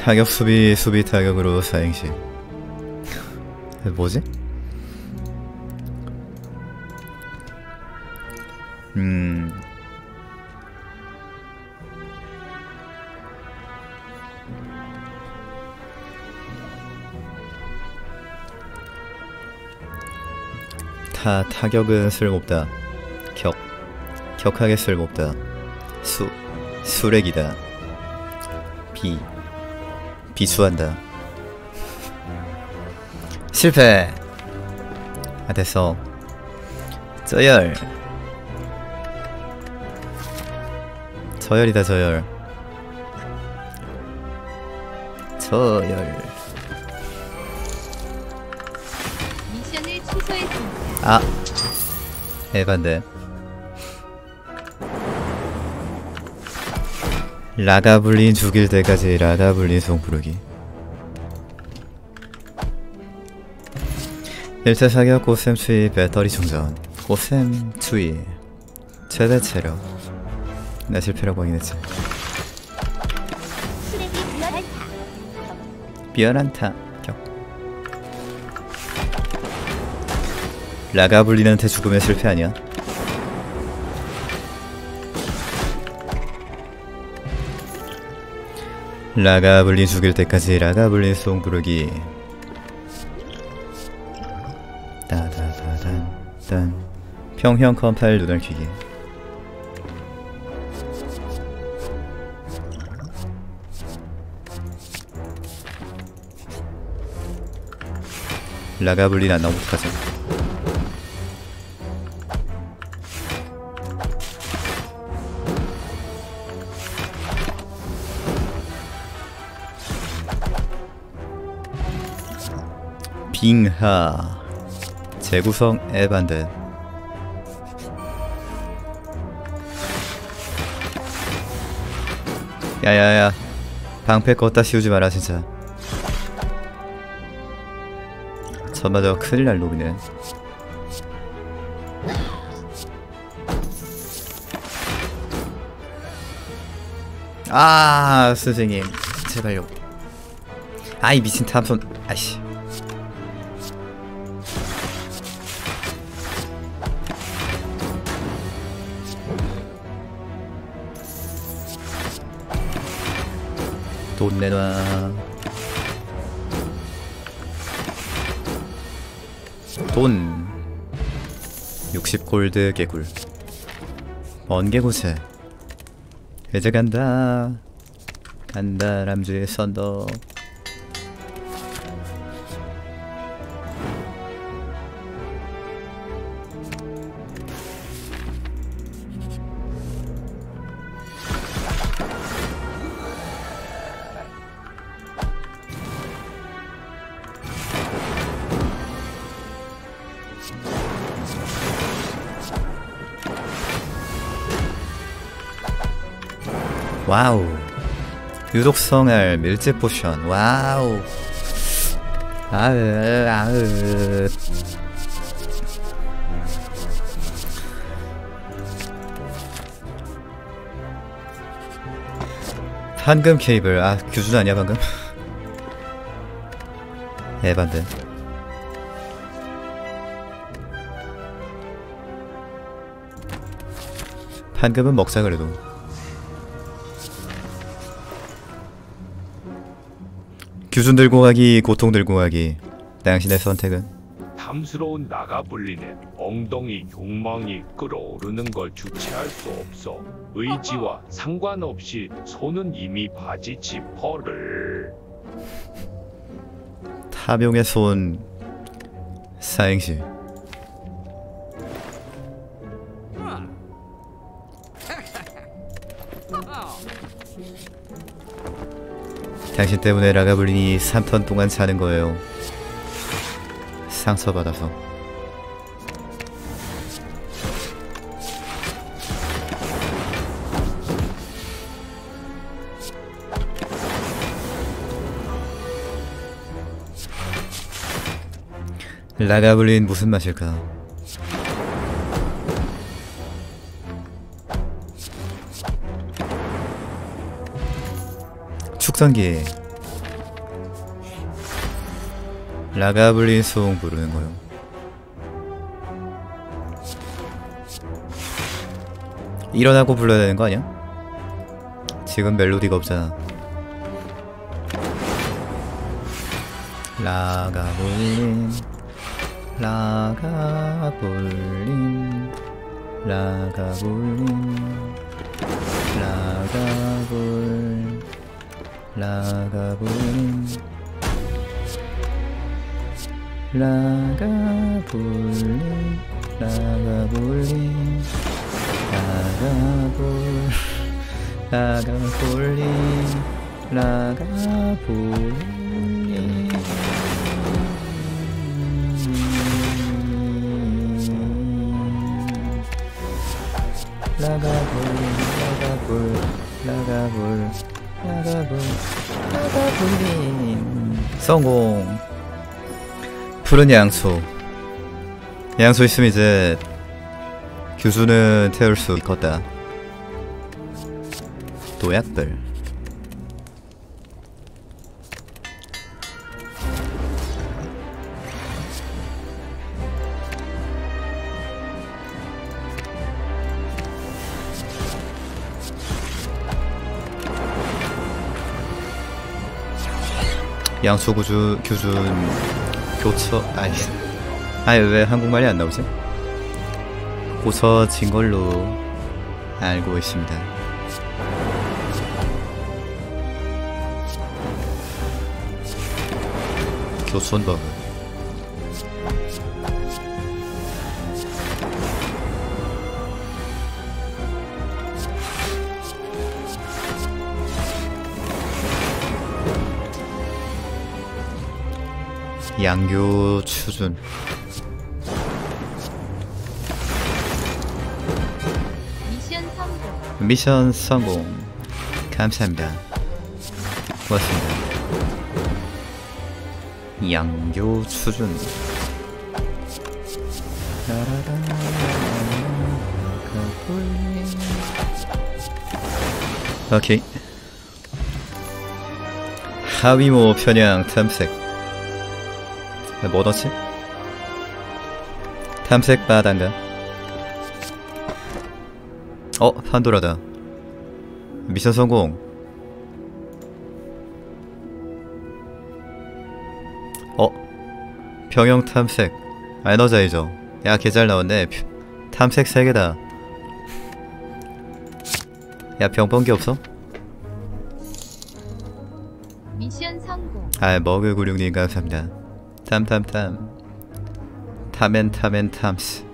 타격 수비 수비 타격으로 사행시. 뭐지? 타격은 쓸모없다. 격하게 쓸모없다. 수렉이다. 비수한다. 실패. 아, 됐어. 저열이다. 저열. 미션을 취소했습니다. 아, 에반데. 라가블린 죽일 때까지 라가블린 송 부르기. 1차 사격 꽃샘 추위 배터리 충전. 꽃샘 추위 최대 체력. 나 실패라고 하긴 했지. 비열한 타격. 라가블린한테 죽으면 실패 아니야? 라가블린 죽일 때까지 라가블린 송 부르기. 따다다단 평형 컴파일 눈알 퀴기. 라가블린 안 나오면 어떡하지? 빙하 재구성 에반데. 야야야, 방패 껐다 씌우지 마라 진짜. 저마저 큰일 날 놈이네. 아, 선생님 제발요. 아이 미친 탐손. 아이씨. 돈 내놔. 돈 60골드 개굴. 번개고체. 이제 간다 람쥐의 썬더. 와우. 유독성알 밀집 포션. 와우. 아으. 황금 케이블. 아, 규준 아니야 방금? 에반데. 황금은 먹자 그래도. 규준 들고 가기, 고통 들고 가기. 당신의 선택은? 탐스러운 나가블린의 엉덩이 욕망이 끓어오르는 걸 주체할 수 없어. 의지와 상관없이 손은 이미 바지 지퍼를. 탐욕의 손. 사행시. 당신 때문에 라가블린이 3턴 동안 자는 거예요. 상처받아서. 라가블린 무슨 맛일까? 축전기. 라가블린 송 부르는 거요. 일어나고 불러야 되는 거 아니야? 지금 멜로디가 없잖아. 라가블린 라가블린 라가블린 라가블린 라가블린 라가블린 라가블린 라가블린 라가블린 성공. 푸른 양소. 양소 있으면 이제 교수는 태울 수 있겠다. 도약들. 양소 규준 교처 아니 왜 한국말이 안 나오지? 고쳐진 걸로 알고 있습니다. 교촌버그. 양교 추준. 미션 성공. 감사합니다. 고맙습니다. 양교 추준. 오케이. 하위모 편향 탐색. 뭐 넣지? 탐색 바단가. 판도라다. 미션 성공. 병영 탐색. 에너자이저. 야, 개 잘 나왔네. 탐색 3개다. 야, 병 번 게 없어? 미션 성공. 머그구룡님 감사합니다. 탐탐탐. 탐스.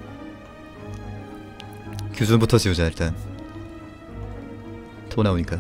규준부터 지우자 일단. 또 나오니까.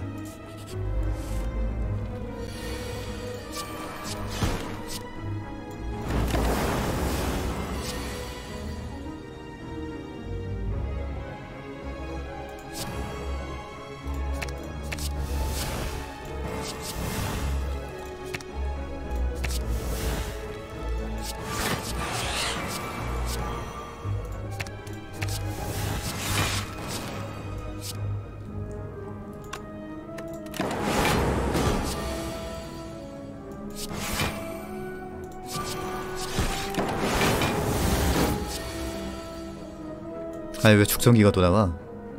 아니 왜 축전기가 또 나와?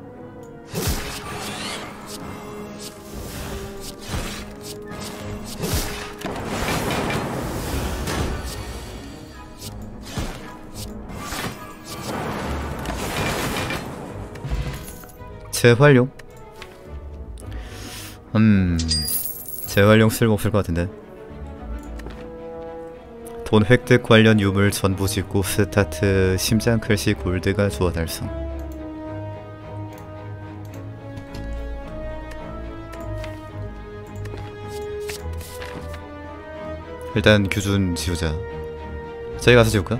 재활용? 재활용 쓸모없을 것 같은데. 돈 획득 관련 유물 전부 짓고 스타트. 심장 클시 골드가 주어 달성. 일단 규준 지우자. 저희 가서 지울까?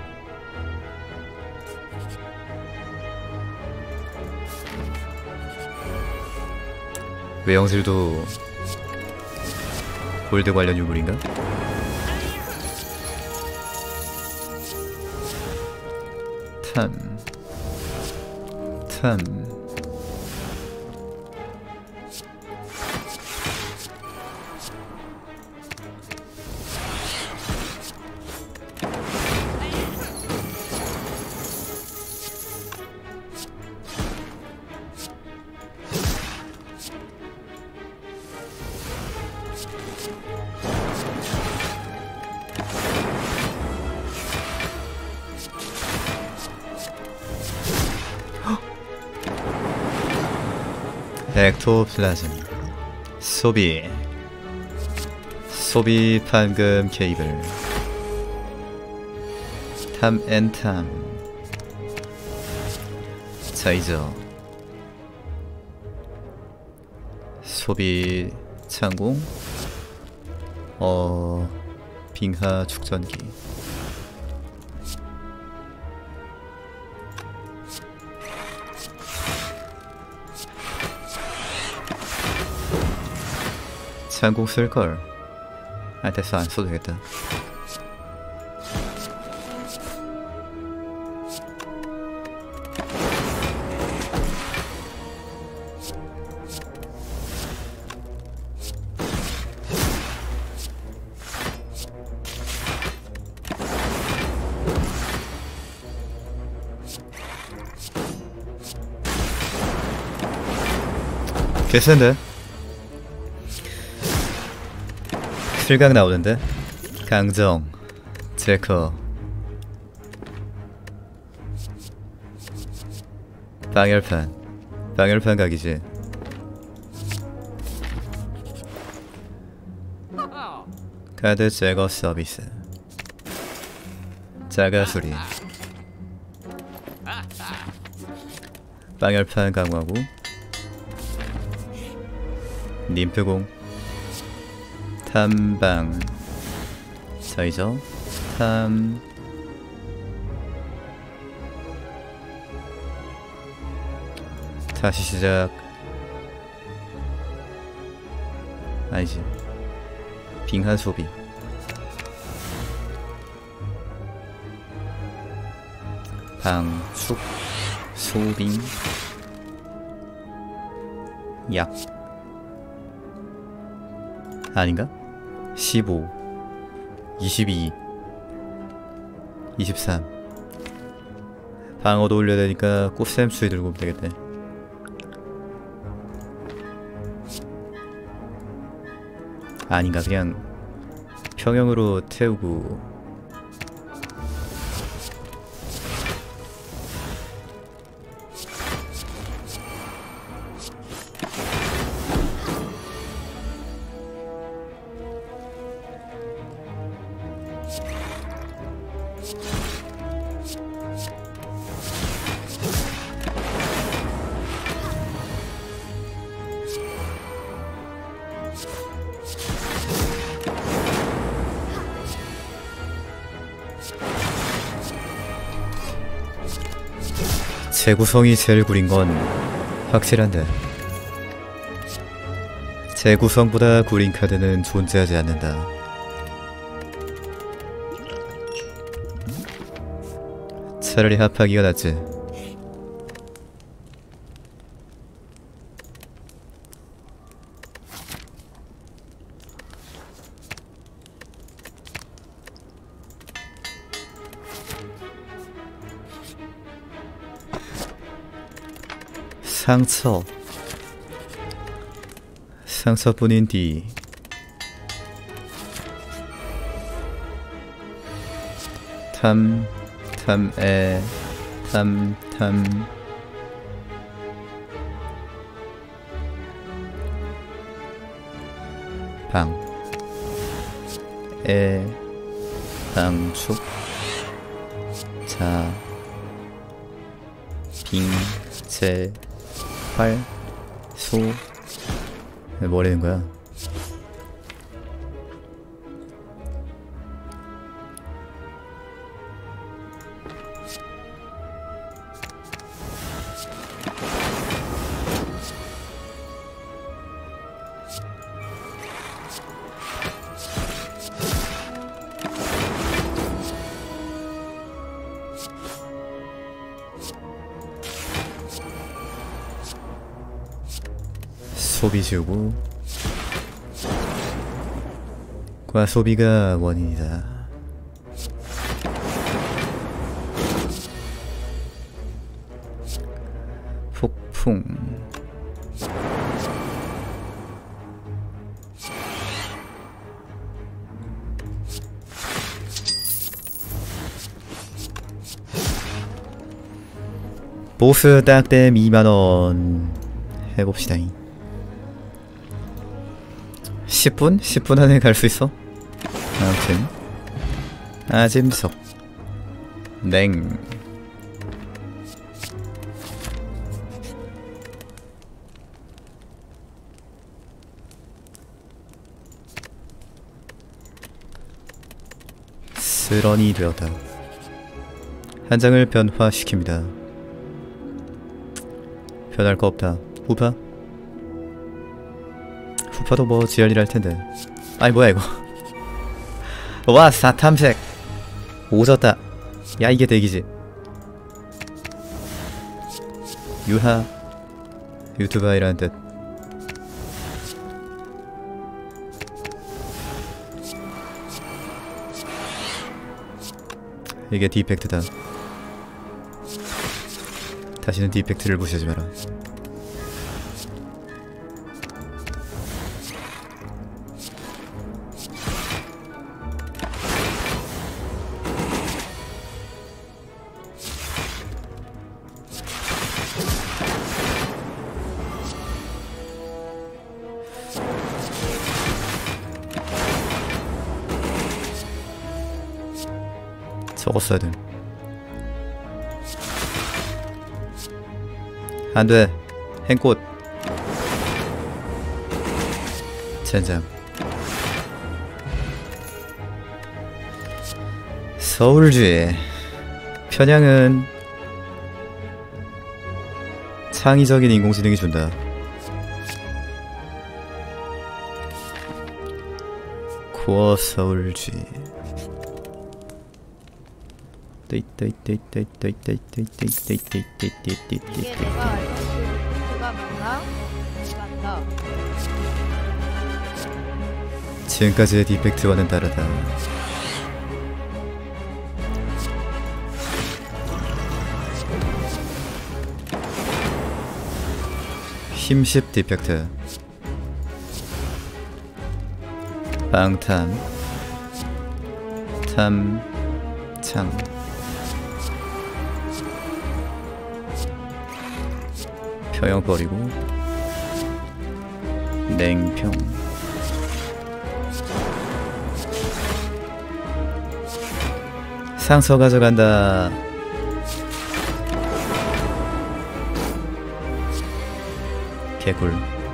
외형질도 골드 관련 유물인가? 탐 엑토플라즘 소비 판금 케이블 탐앤탐 자이저 소비 창공 빙하 축전기 창공 쓸걸. 아 됐어, 안 써도 되겠다. 개센데? 실각 나오는데? 강정 제커 방열판 각이지. 카드 제거 서비스 자가수리 방열판 강화구 님프공 탐방 자이저 탐 다시 시작. 아니지. 빙한 소비 방축 소빙 약 아닌가? 15 22 23 방어도 올려야 되니까 꽃샘 수위 들고 오면 되겠네. 아닌가? 그냥 평형으로 태우고 재구성이 제일 구린 건 확실한데 재구성보다 구린 카드는 존재하지 않는다. 차라리 합하기가 낫지. 상처뿐인 D 탐 방축 자 빙제 활 소 뭐라는 거야? 소비 지우고 과소비가 원인이다. 폭풍 보스 딱댐 2만원 해봅시다잉. 10분? 10분 안에 갈 수 있어? 아무튼 아짐석 냉 스런이 되었다. 한 장을 변화시킵니다. 변할 거 없다. 후파? 후파도 뭐 지혈이라 할 텐데. 아니 뭐야 이거. 와 사탐색 오졌다. 야 이게 대기지. 유하 유튜버이라는 뜻. 이게 디펙트다. 다시는 디펙트를 무시하지 마라. 적었어야 돼. 안돼. 행꽃 젠장. 서울주의 편향은 창의적인 인공지능이 준다. 코어 서울주의. 이게 내가 알던 그 맞나? 맞다. 지금까지의 디펙트와는 다르다. 힘십 디펙트. 방탐 탐창 평형 버리고 냉평. 상서 가져간다. 개꿀.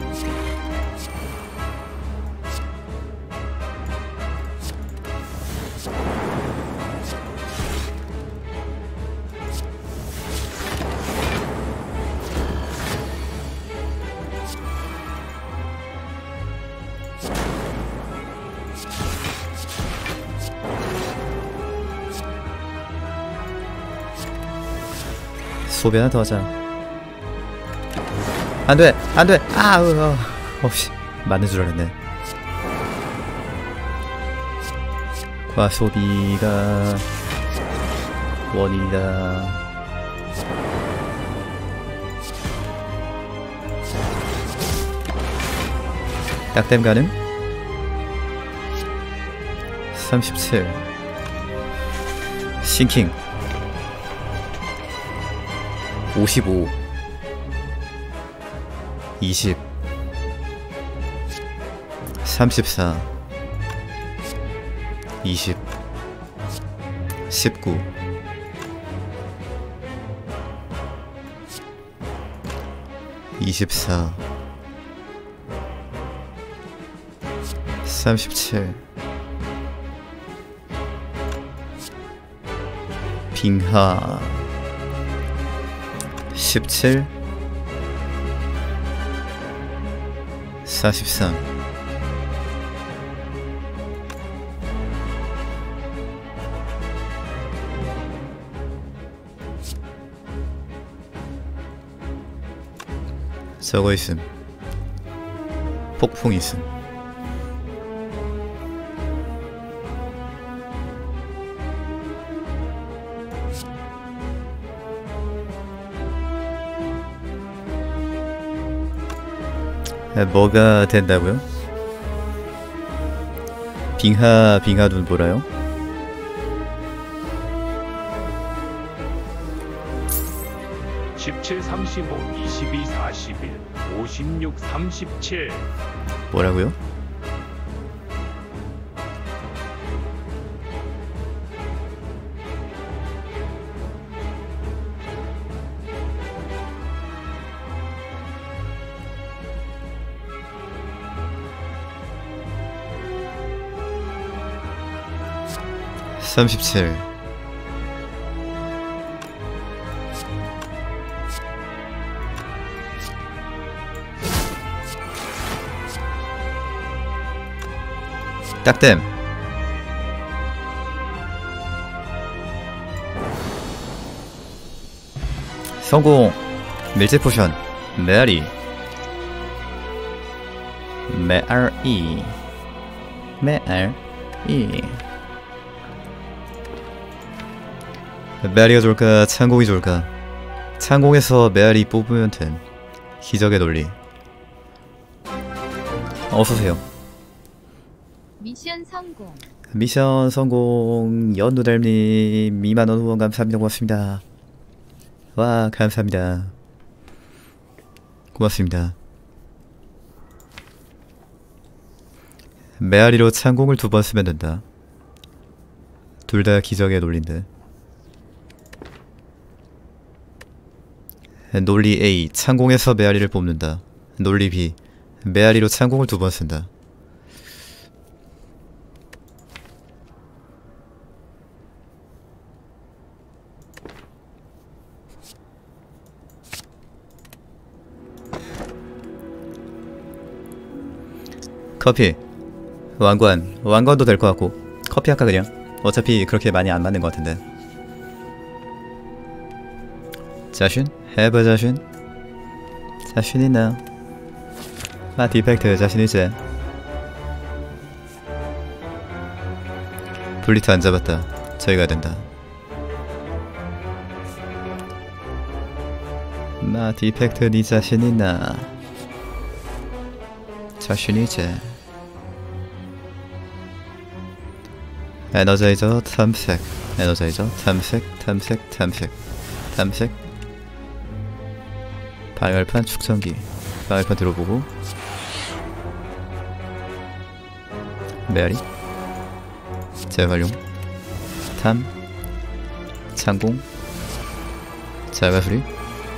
소비 하나 더 하자. 안돼 안돼. 어씨 맞는 줄 알았네. 과소비가 원인이다. 딱댐 가능? 37 싱킹 55 20 34 20 19 24 37 빙하 17 43 저거 있음. 폭풍 있음. 뭐가 된다고요? 빙하 눈 보라요? (17, 35, 22, 41, 56, 37) 뭐라고요? 37. 딱댐. 성공. 밀집 포션 메아리. 메아리. 메아리가 좋을까 창공이 좋을까? 창공에서 메아리 뽑으면 됨. 기적의 논리. 어서오세요. 미션 성공. 미션 성공. 연두달님 2만원 후원 감사합니다. 고맙습니다. 와 감사합니다. 고맙습니다. 메아리로 창공을 2번 쓰면 된다. 둘 다 기적의 논리인데. 논리 A. 창공에서 메아리를 뽑는다. 논리 B. 메아리로 창공을 2번 쓴다. 커피. 왕관도 될 것 같고 커피 할까 그냥? 어차피 그렇게 많이 안 맞는 것 같은데. 자신? 해봐 자신? 자신 있나? 아 디펙트 자신 있지? 블리트 안 잡았다. 저희가 된다. 마 디펙트 니 자신 있나? 자신 있지? 에너자이저 탐색. 에너자이저 탐색. 발열판 축전기. 발열판 들어보고 메아리 재활용 탐 창공 자가수리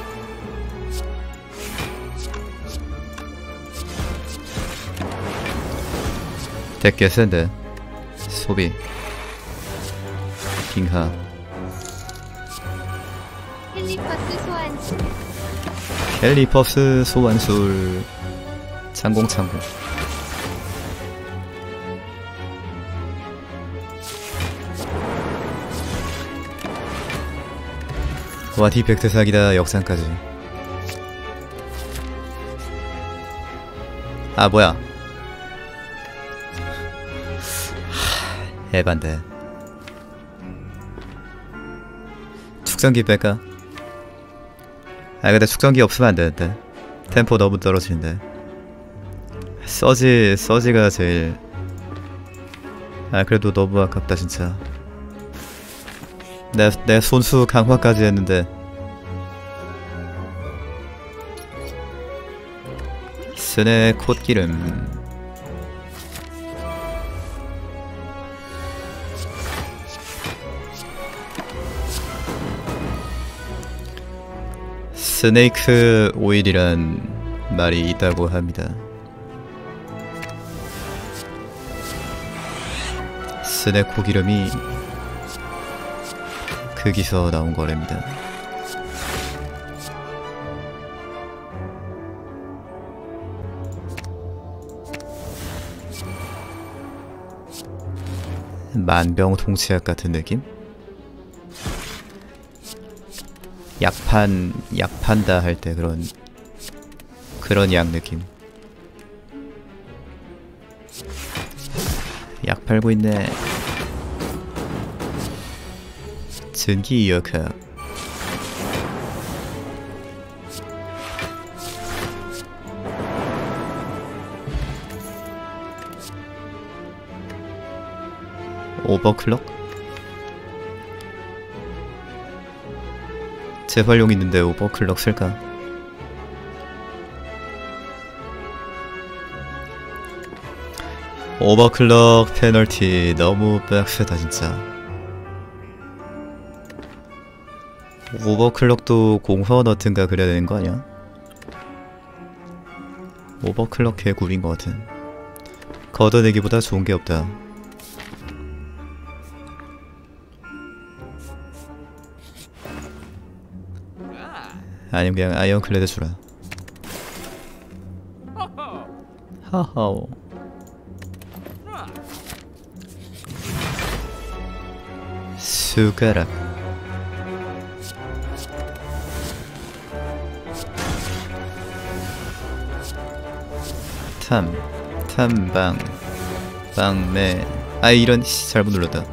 대깨 샌드 소비 빙하 헬리퍼스 소환술. 캘리퍼스 소환술 창공 와 디펙트 사기다. 역상까지. 아 뭐야 에반데. 축전기 뺄까? 아 근데 축전기 없으면 안되는데. 템포 너무 떨어지는데. 서지가 제일. 아 그래도 너무 아깝다 진짜. 내 손수 강화까지 했는데. 스네 콧기름. 스네이크 오일이란 말이 있다고 합니다. 스네코 기름이 거기서 나온 거랍니다. 만병통치약 같은 느낌? 약 판다 할 때 그런 약 느낌. 약 팔고 있네. 전기 이어카. 오버클럭? 재활용 있는데 오버클럭 쓸까? 오버클럭 페널티 너무 빡세다 진짜. 오버클럭도 공허 너튼가 그래야 되는 거 아니야? 오버클럭 개구린 거 같은. 걷어내기보다 좋은 게 없다. 아니면 그냥 아이언클레드 주라. 하하오. 숟가락. 탐방 방매. 아 이런 씨, 잘못 눌렀다.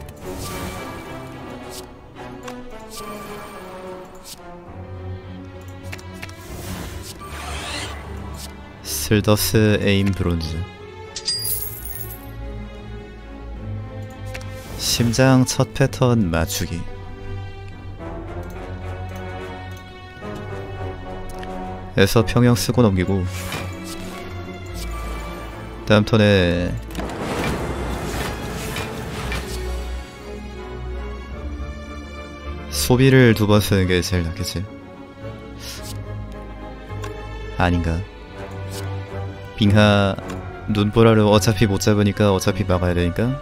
슬더스 에임 브론즈. 심장 첫 패턴 맞추기. 에서 평형 쓰고 넘기고 다음 턴에 소비를 2번 쓰는 게 제일 낫겠지. 아닌가? 빙하 눈보라로 어차피 못 잡으니까 어차피 막아야 되니까.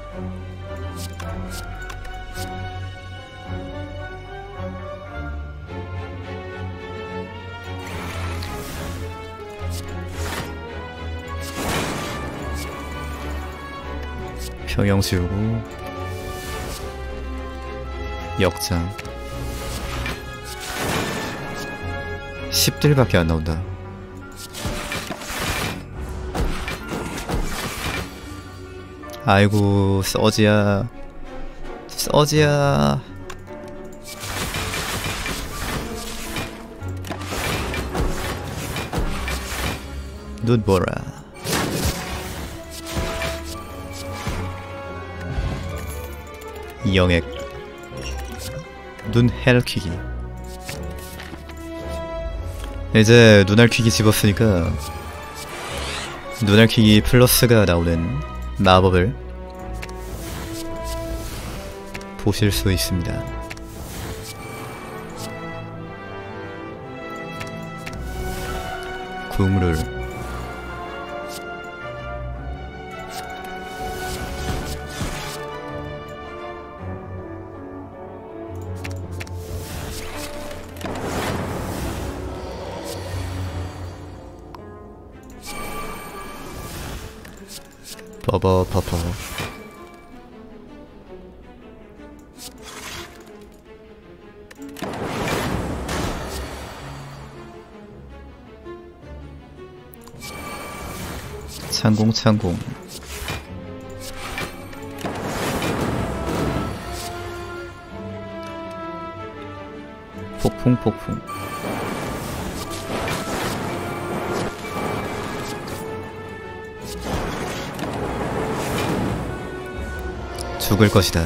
평형 지우고 역장 10딜밖에 안 나온다. 아이고 서지야 서지야. 눈보라. 영액 눈 헬키기. 이제 눈알퀴기 집었으니까 눈알퀴기 플러스가 나오는 마법을 보실 수 있습니다. 국룰 버버 버버. 창공 창공. 폭풍 폭풍. 죽을 것이다.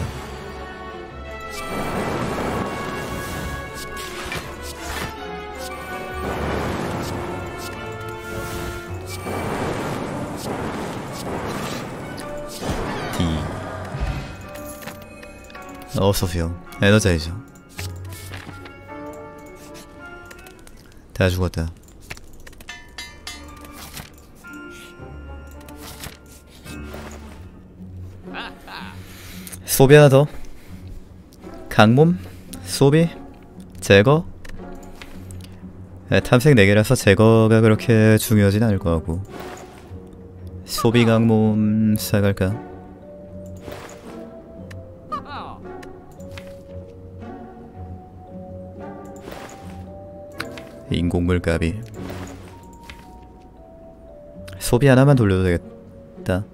D. 어서오세요. 에너자이저. 다 죽었다. 소비 하나 더. 강몸 소비 제거. 탐색 4개라서 제거가 그렇게 중요하진 않을 것 같고. 소비 강몸 사갈까? 인공물가비. 소비 하나만 돌려도 되겠다.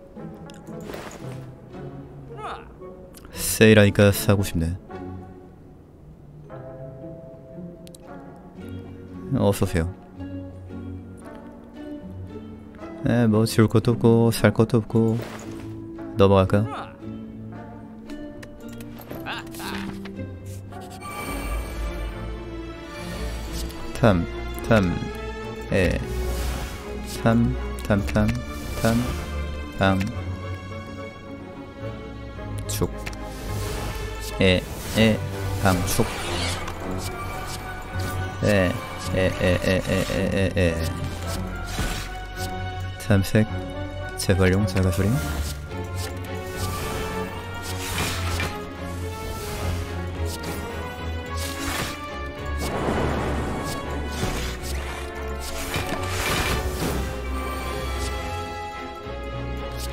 세일하니까 사고 싶네. 어서오세요. 뭐 지울 것도 없고 살 것도 없고 넘어갈까? 방 축 방축 탐색 재활용 자가소리.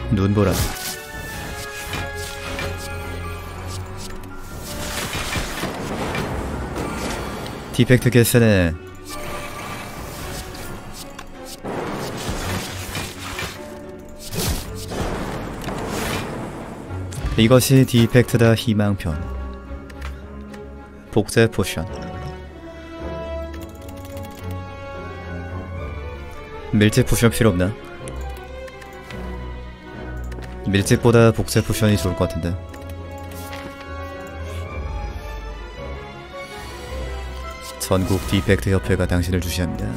눈보라. 디펙트 개쓰네. 이것이 디펙트다 희망편. 복제 포션. 밀집 포션 필요 없나? 밀집보다 복제 포션이 좋을 것 같은데. 전국 디펙트 협회가 당신을 주시합니다.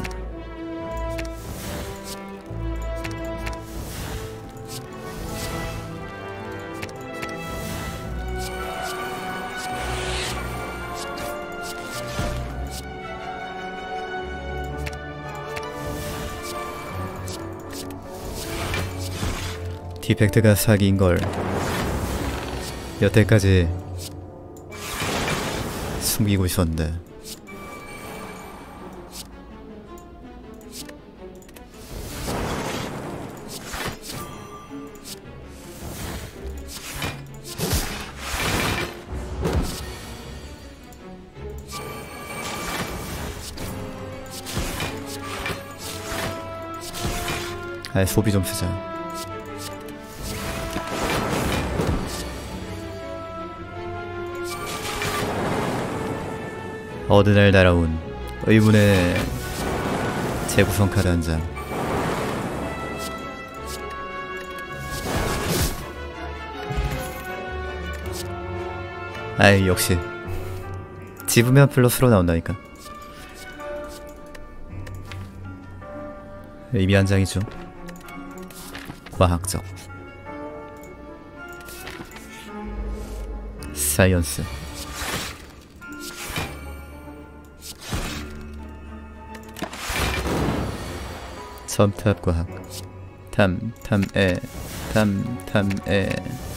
디펙트가 사기인 걸 여태까지 숨기고 있었는데. 아예 소비 좀 쓰자. 어느 날 날아온 의문의 재구성 카드 한 장. 아이 역시 집으면 플러스로 나온다니까. 의미 한 장이죠. 과학적 사이언스. 첨탑 과학. 탐탐에 탐탐에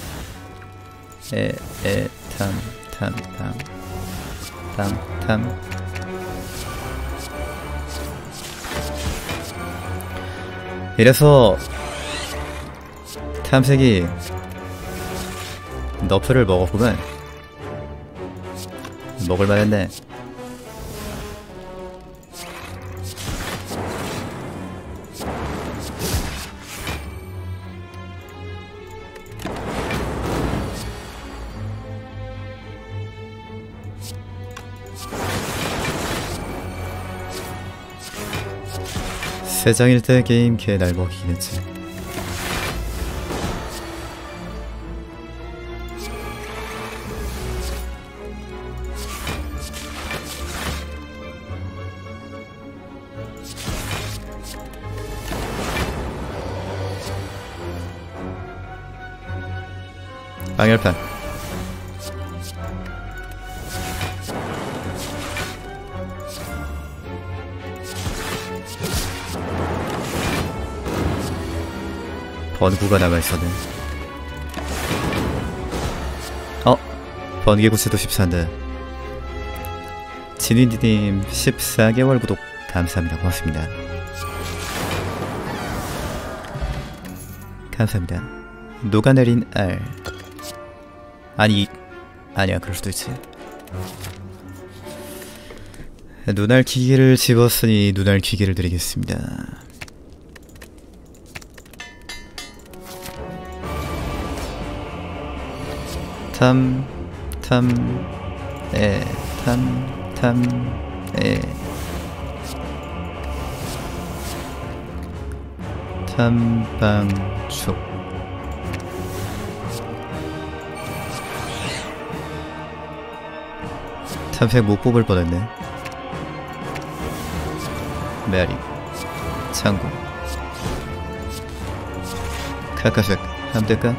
에에 탐탐탐 탐탐. 이래서 탐색이 너프를 먹었구만. 먹을만했네. 세 장일 때 게임 개 날 먹이긴 했지. 방열판. 번구가 남아있었네. 번개구슬도 14인데. 진윈디님 14개월 구독 감사합니다. 고맙습니다. 감사합니다. 녹아내린 알. 아니야 그럴 수도 있지. 눈알 기계를 집었으니 눈알 기계를 드리겠습니다. 탐방축. 탐색 못 뽑을 뻔했네. 메아리 창고 카카색 함대가.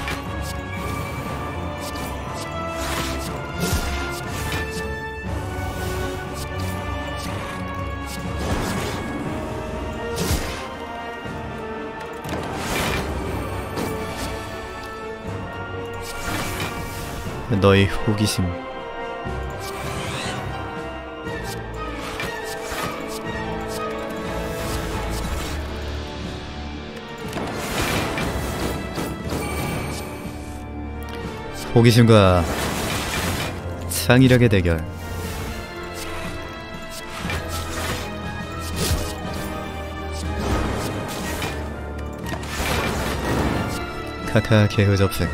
너의 호기심. 호기심과 창의력의 대결. 카카 개그 접색.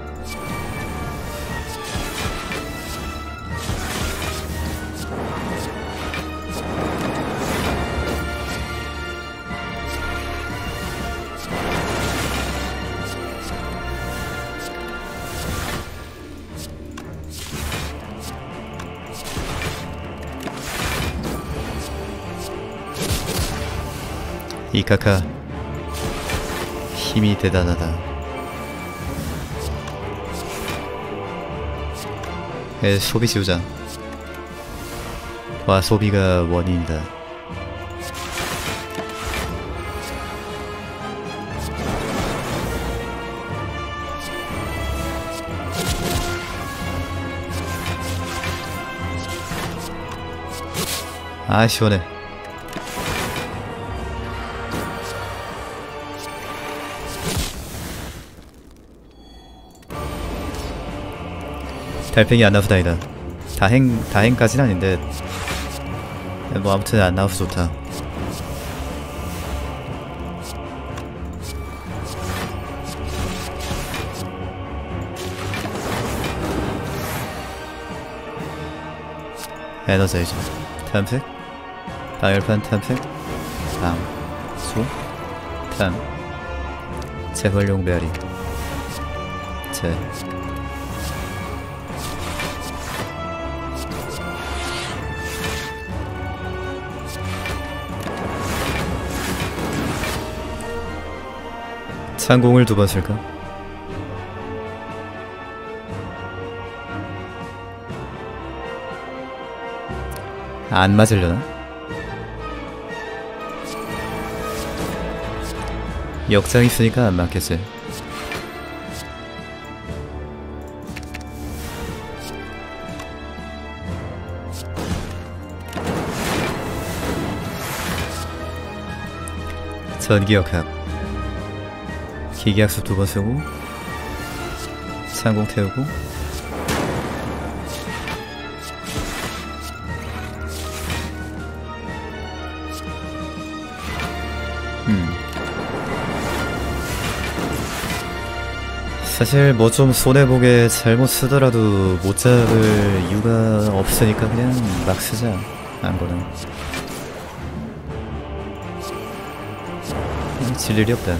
이 카카 힘이 대단하다. 소비 지우자. 와, 소비가 원인이다. 아, 시원해. 달팽이 안 나와서 다행이다. 다행까지는 아닌데 뭐 아무튼 안 나와서 좋다. 에너자이저 탐색 방열판 탐색 방수 탐 재활용 메아리 재 창공을 두 번 쓸까? 안 맞으려나? 역장 있으니까 안 맞겠지. 전기역학 기계학습 두 번 쓰고 상공 태우고 사실 뭐 좀 손해보게 잘못 쓰더라도 못 잡을 이유가 없으니까 그냥 막 쓰자. 안 거는 질 일이 없다.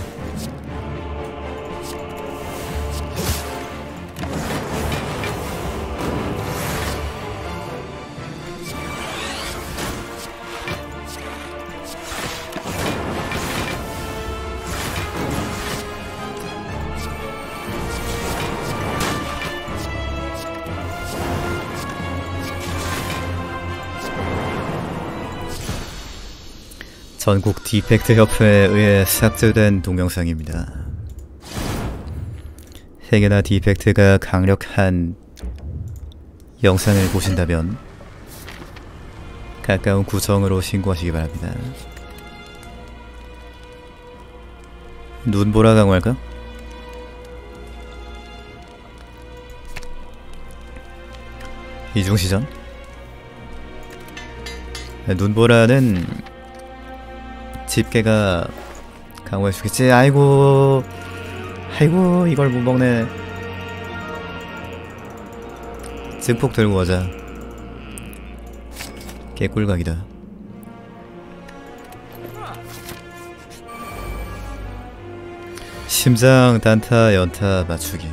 전국 디펙트 협회에 의해 삭제된 동영상입니다. 핵이나 디펙트가 강력한 영상을 보신다면 가까운 구청으로 신고하시기 바랍니다. 눈보라 강화할까? 이중시전? 눈보라는 집게가 강화해주겠지. 아이고 이걸 못 먹네. 증폭 들고 가자. 개꿀각이다. 심장 단타 연타 맞추기.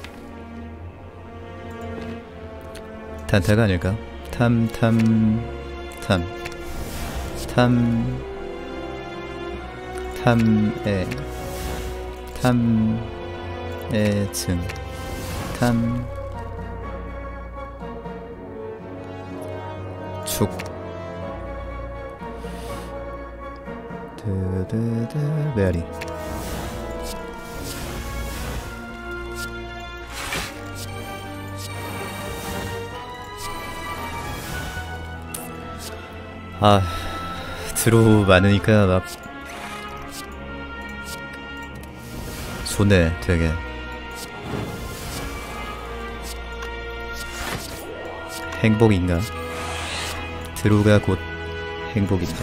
단타가 아닐까? 탐탐 탐의 증 탐축 메아리. 아, 드로우 많으니까 막 좋네, 되게. 행복인가? 드루가 곧 행복인가?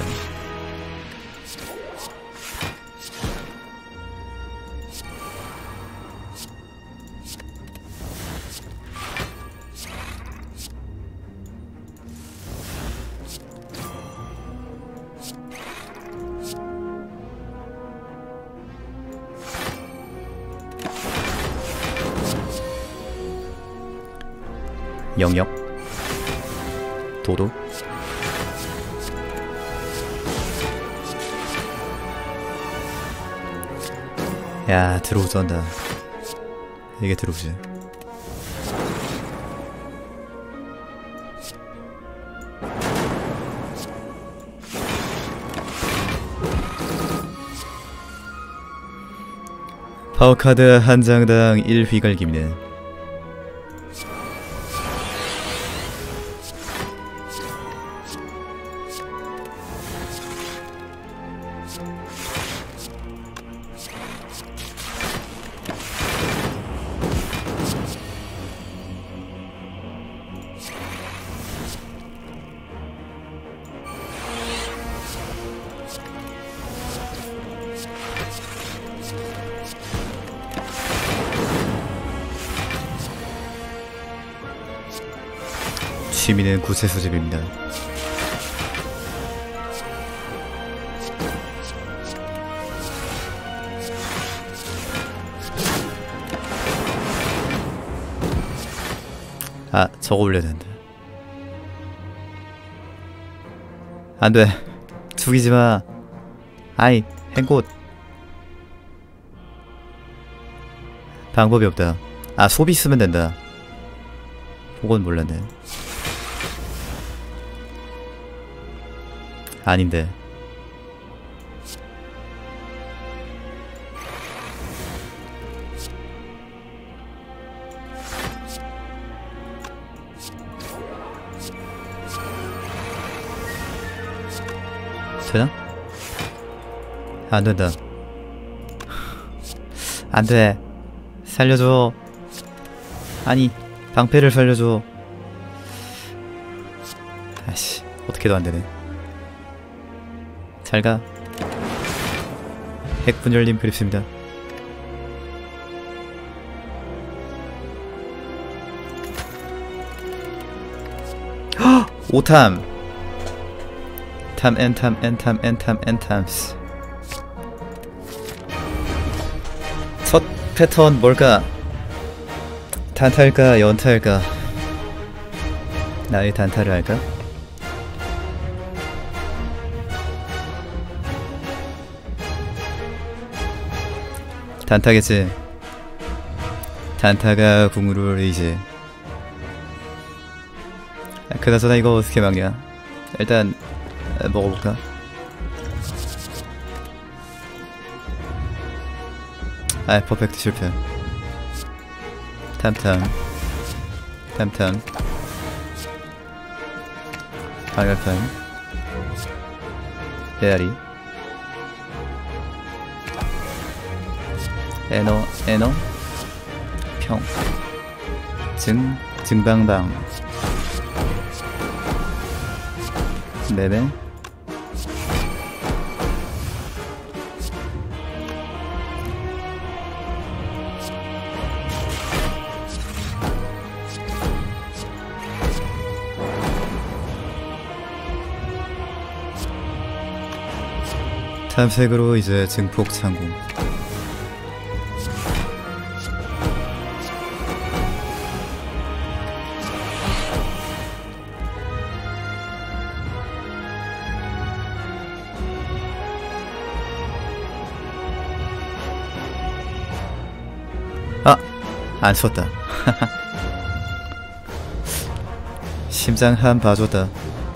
영역 도도 야 들어오지 않다. 이게 들어오지. 파워카드 한 장당 1휘갈깁니다. 취미는 구체 수집입니다. 아, 저거 올려야 된다. 안돼. 죽이지마. 아이, 행꽃. 방법이 없다. 아, 소비 쓰면 된다. 그건 몰랐네. 아닌데. 되나? 안 된다. 안 돼. 살려줘. 아니, 방패를 살려줘. 아씨, 어떻게도 안 되네. 잘 가. 핵분열님 그립습니다. 헉! 5탐. 탐 엔탐 엔탐 엔탐 엔탐스. 첫 패턴 뭘까? 단타일까 연타일까? 나의 단타를 할까? 단타겠지. 단타가 궁으로 레이지. 그나저나 이거 어떻게 막냐? 일단 먹어볼까? 아, 퍼펙트 실패. 탐탐 탐탐 발갈판 메아리 에너 에너 평 증방방 매매 탐색으로 이제 증폭 창공. 아! 안 썼다. 심장 한 봐줬다.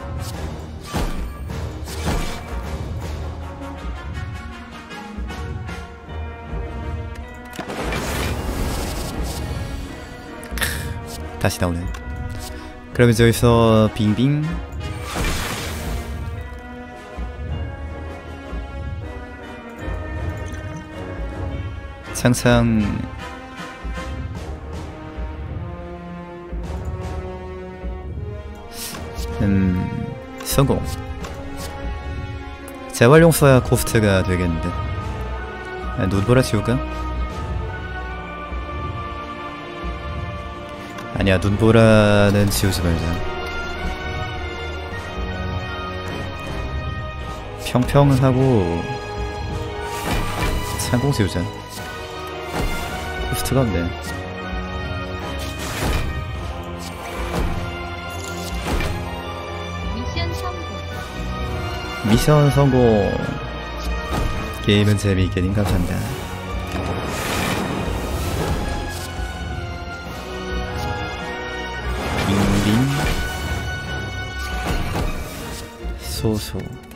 다시 나오네. 그러면 저기서 빙빙 상상 성공. 재활용 써야 코스트가 되겠는데. 눈보라 지울까? 아니야, 눈보라는 지우지 말자. 평평하고 창공 지우자. 코스트가 없네. 미션 성공. 미션 성공. 게임은 재미있게님 감사합니다. 빙빙 소소.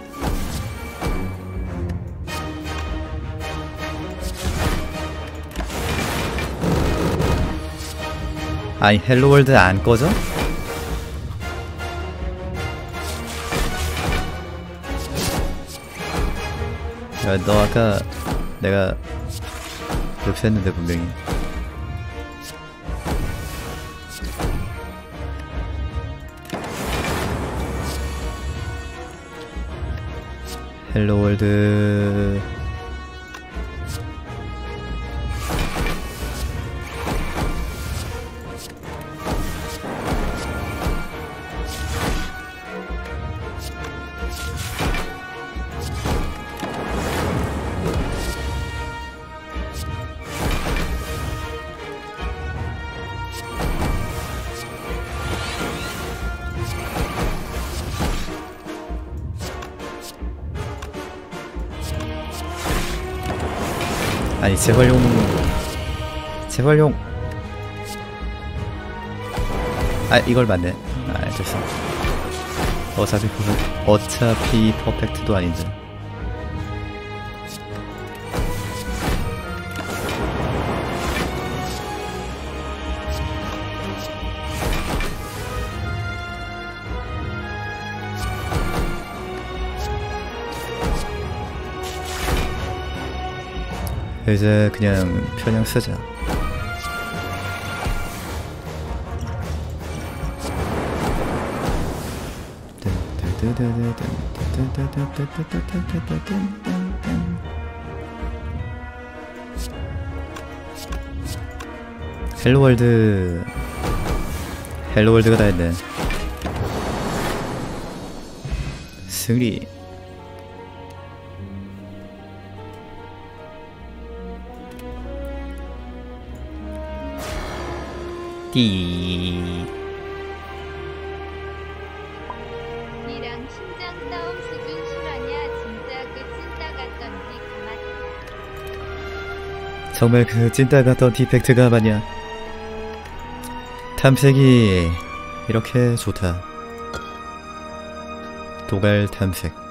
아니 헬로월드 안 꺼져? 야, 너 아까 내가 욕했는데 분명히. 헬로월드 아니 재활용 아 이걸 맞네. 아 됐어. 어차피 퍼펙트도 아닌데. 이제 그냥 편향 쓰자. 헬로월드가 다 했네. 승리. 띠. 니랑 심장 싸움 수준 실화냐? 진짜 그 찐따 같던 니 가만. 정말 그 찐따 같던 디펙트가 마냐. 탐색이 이렇게 좋다. 도갈 탐색.